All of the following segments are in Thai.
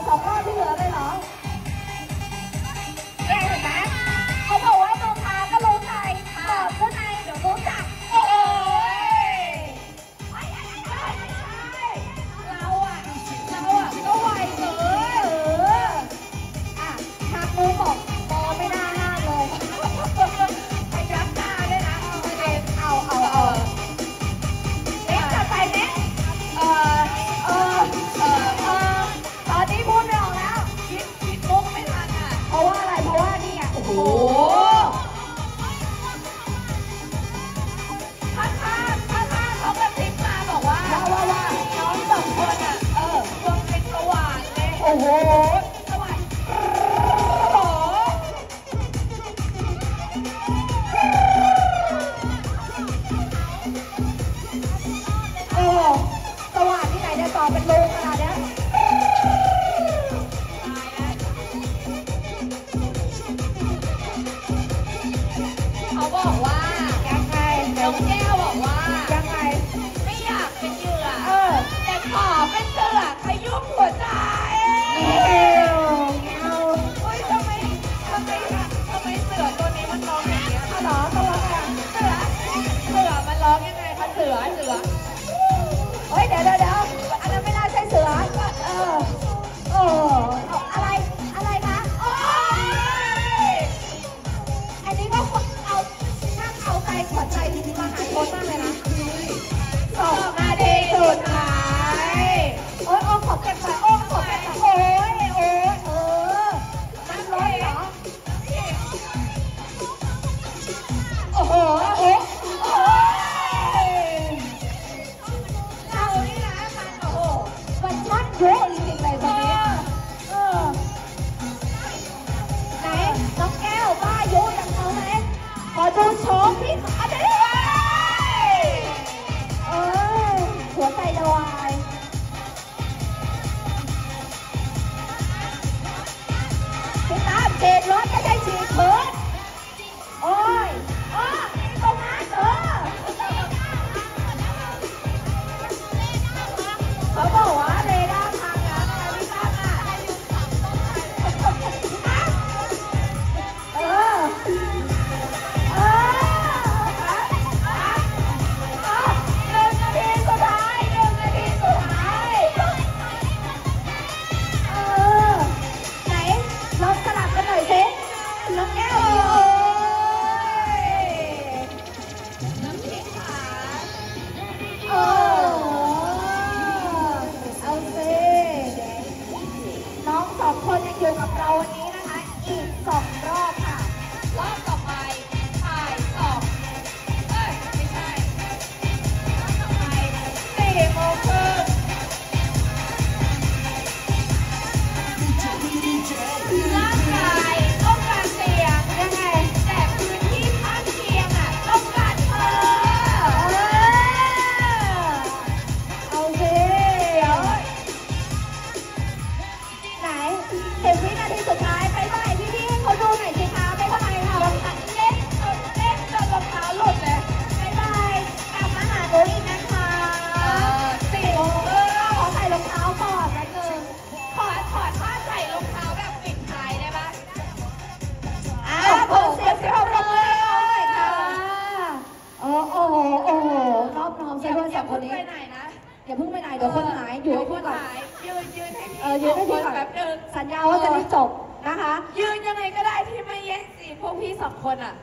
2 รอบที่เหลือเลยเหรอเห็นไหมเขาบอกว่ามองตาก็รู้ใจตอบข้างในเดี๋ยวรู้จักโอ้ยไม่ใช่เราอ่ะก็ไวเกินทางมือบอกมองไม่น่าห้ามเลยไปยักหน้าด้วยนะเอาเอ๊ะจะไปไหมตอนนี้พูดไม่ออกแล้วคิดมุกไม่ทันอ่ะเพราะว่าอะไรเพราะว่านี่ไงโอ้โหถ้าเขากระซิบมาบอกว่าน้อง2 คนอ่ะดวงเป็นสว่างเลยโอ้โหสว่างสว่างที่ไหนจะต่อเป็นรูขนาดนี้เขาบอกว่ายังไงน้องแก้วบอกว่ายังไงไม่อยากเป็นเหยื่อแต่ขอเป็นเสือขยุ้มหัวใจเฮ้ยทำไมเสือตัวนี้มันร้องอย่างเงี้ยเหรอตัวอะไรเสือมันร้องยังไงคะเสือเฮ้ยเดี๋ยวอันนั้นไม่น่าใช่เสืออะไรคะโอ้ยอันนี้ก็เอาใจขวัญใจดีๆมาหาคนมากเลยนะ2 นาทีสุดท้ายโอ้ยขอบคุณค่ะขอบคุณค่ะโอ้ยนั่งรถเหรอโอ้โหเรานี่นะมันโอ้โหมันช็อตเยอะจริงๆเลยตอนนี้ไหนน้องแก้วบ้ายุอย่างเขาไหมขอดูโชว์พี่ขาหน่อยหัวใจจะวายพี่ตาเด็ดรถไม่ใช่ฉีดพื้นโอ้ยตรงนั้นเขาบอกว่าเรดาร์พังนะพี่ตาคนยังอยู่กับเราวันนี้นะคะอีก2 รอบค่ะรอบต่อไปถ่าย2ไม่ใช่รอบต่อไป4 โมงครึ่งร่างกายต้องการเสียงยังไงแต่พื้นที่ข้างเคียงอ่ะต้องการเธอเอาสิไหน10 วินาทีสุดท้ายไปเท่าไหร่พี่ให้เขาดูหน่อยสิคะไปเท่าไหร่ค่ะเล่นจนรองเท้าหลุดเลยไปกลับมาหาตัวอีกนะคะ4 โมงขอใส่รองเท้าก่อนนะขอท่าใส่รองเท้าแบบปิดท้ายได้ปะขอเสียงปรบมือเลยค่ะโอ้โหรอบน้องใช่ด้วย2 คนนี้ไปไหนนะอย่าเพิ่งไปไหนเดี๋ยวคนหายอยู่ให้พี่ก่อนยืนให้พี่ก่อนแป๊บนึงสัญญาว่าจะไม่จบนะคะยืนยังไงก็ได้ที่ไม่แย่งซีนพวกพี่2 คนอ่ะ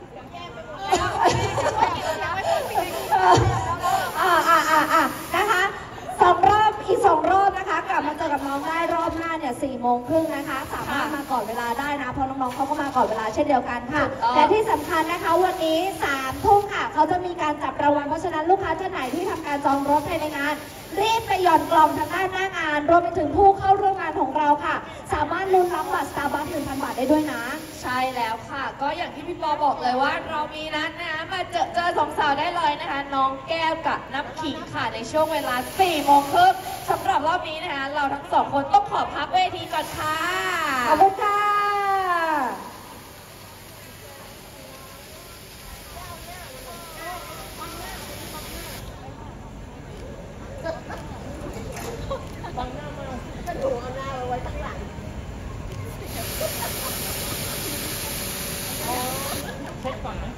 นะคะ2 รอบอีก2 รอบนะคะกลับมาเจอกับน้องได้รอบหน้าเนี่ย4 โมงครึ่งนะคะสามารถมาก่อนเวลาได้นะเพราะน้องๆเขาก็มาก่อนเวลาเช่นเดียวกันค่ะแต่ที่สำคัญนะคะวันนี้3 ทุ่มค่ะเขาจะมีการจับรางวัลเพราะฉะนั้นลูกค้าท่านไหนที่ทำการจองรถภายในงานรีบไปหย่อนกล่องทางด้านหน้างานรวมไปถึงผู้เข้าร่วมงานของเราค่ะสามารถลุ้นรับบัตร Starbucks 1,000 บาทได้ด้วยนะใช่แล้วค่ะก็อย่างที่พี่ปอบอกเลยว่าเรามีนัดนะคะมาเจอ2 สาวได้เลยนะคะน้องแก้วกับน้ำขิงค่ะในช่วงเวลา4 โมงครึ่งสำหรับรอบนี้นะคะเราทั้ง2 คนต้องขอพักเวทีก่อนค่ะขอบคุณค่ะบังหน้ามาจะถูกเอาหน้าไว้ข้างหลังก่อนไหม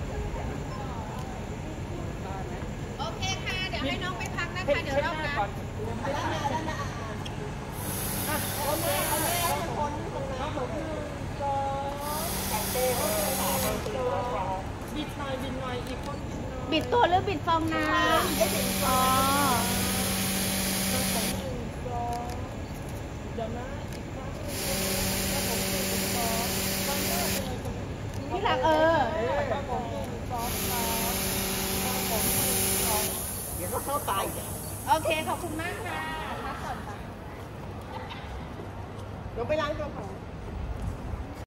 โอเคค่ะ เดี๋ยวให้น้องไปพักนะคะ เดี๋ยวรอบหน้าก่อนบิดหน่อยบิดหน่อยอีกคนบิดหน่อยบิดตัวหรือบิดฟองน้ำอ๋อเดี๋ยวนะอีกครั้งแล้วผม1 2 3เลยที่หลังครับผม1 2 3เดี๋ยวก็เข้าตายโอเค ขอบคุณมากค่ะพักก่อนค่ะเดี๋ยวไปล้างตัวก่อน